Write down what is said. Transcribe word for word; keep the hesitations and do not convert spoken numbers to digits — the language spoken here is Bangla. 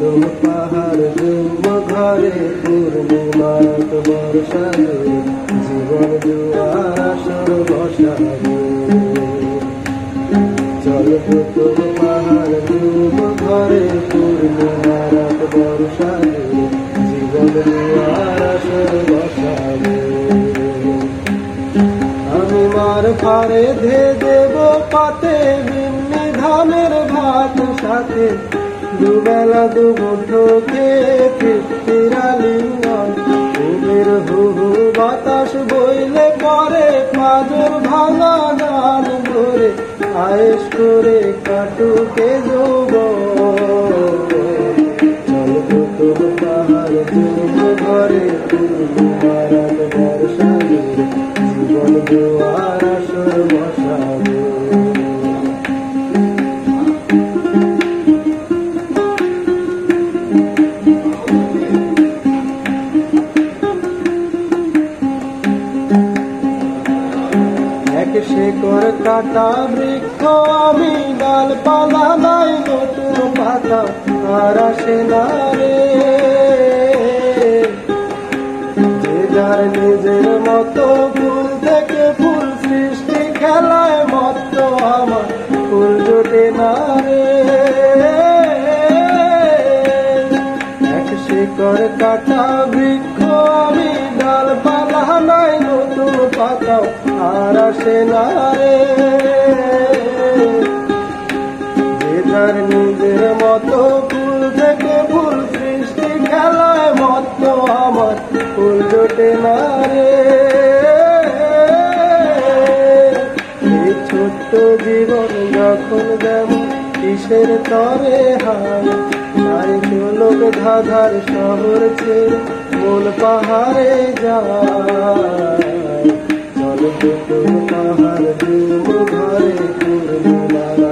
পুতুল পাহাড় জুম ঘরে পূর্ণিমাত বর্ষাবে জীবন জুয়ার আসর বসাবে। চল পুতুল পাহাড় জুম ঘরে পূর্ণিমাত বর্ষাবে জীবন জুয়ার আসর বসাবে। আমি মার ফারে ধে দেব পাতে বিন্নি ধানের ভাত সাথে দুবেলা দুমুঠো খেয়ে তৃপ্তির আলিঙ্গন। ফুলের হু হু বাতাস বইলে পরে পাজর ভাঙা গান ধরে আয়েশ করে কাটুকে যৌবন। চল পুতুল পাহাড় জুম ঘরে পূর্ণিমাত বর্ষাবে জীবন জুয়ার আসর বসাবে। এক শেকড় কাটা বৃক্ষ আমি, ডালপালা নাই নতুন পাতা আর আসে না রে। যে যার নিজের মতো ফুল থেকে ফুল সৃষ্টি খেলায় মত্ত আমার ফুল জোটে না রে। এক শেকড় কাটা বৃক্ষ আমি, ডালপালা নাই নতুন পাতা আর আসে না রে। যে যার নিজের মতো ফুল থেকে ফুল সৃষ্টি খেলায় মত্ত আমার ফুল জোটে না রে। এই ছোট্ট জীবন যখন যেমন কিসের তরে হায়, তাই চলক ধাঁধার শহর ছেড়ে মূল পাহাড়ে যায়। চল পুতুল পাহাড় জুম ঘরে পূর্ণিমা